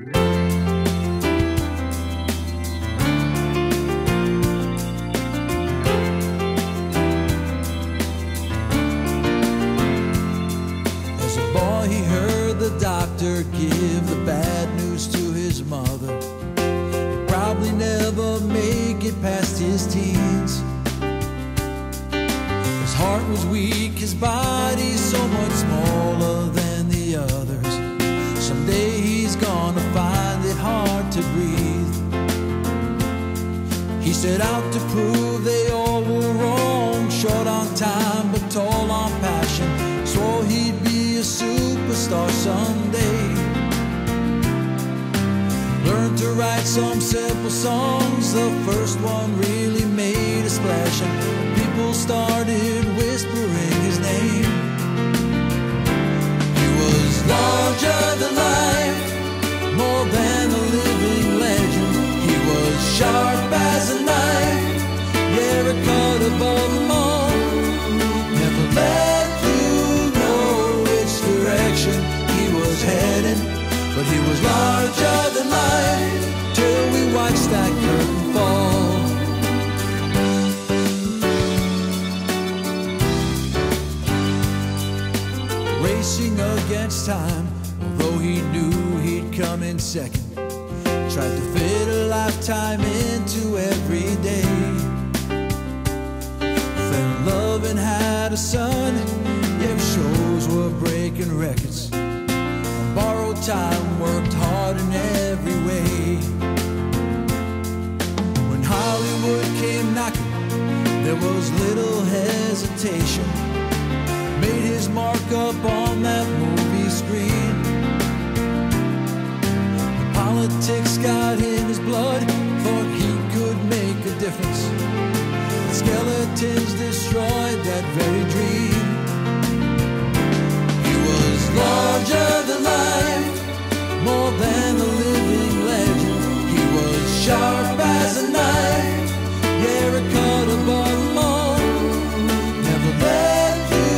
As a boy, he heard the doctor give the bad news to his mother. He'd probably never make it past his teens. His heart was weak, his body so much smaller than the others. Someday he's gonna find it hard to breathe. He set out to prove they all were wrong, short on time but tall on passion. Swore he'd be a superstar someday. Learned to write some simple songs. The first one really made a splash, and people started whispering his name. He was larger than life, more than a living legend. He was sharp as a knife, yeah, a cut above them all. Never let you know which direction he was headed, but he was larger than life till we watched that curtain fall. Racing against time, although he knew he'd come in second. Tried to fit a lifetime into every day. Fell in love and had a son, yeah, shows were breaking records. On borrowed time, worked hard in every way. When Hollywood came knocking, there was little hesitation. Made his mark up on that movie screen. The politics got in his blood, thought he could make a difference. The skeletons destroyed that very dream. He was larger than life, more than a living legend. He was sharp as a knife, yeah, a cut above them all. Never let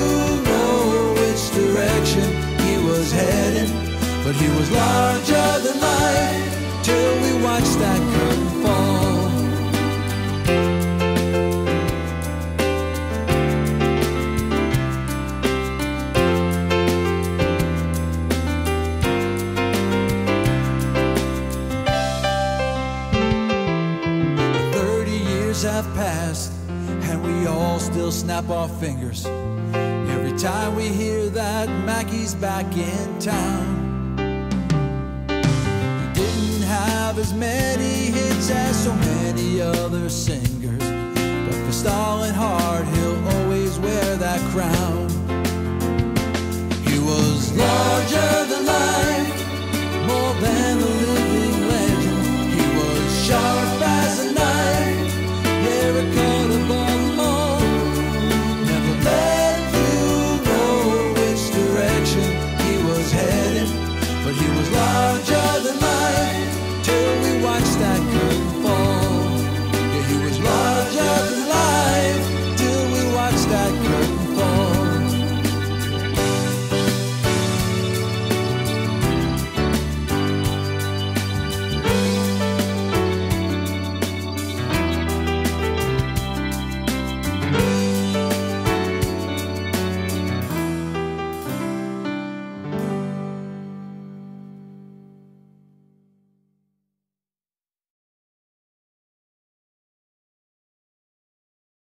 direction he was headed, but he was larger than life till we watched that curtain fall. Have passed, and we all still snap our fingers every time we hear that Mackie's back in town. He didn't have as many hits as so many other singers, but for stalling hard, he'll always wear that crown. He was larger